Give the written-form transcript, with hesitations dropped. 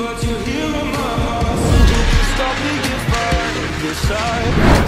but you're here in my heart. So you can stop me if I decide.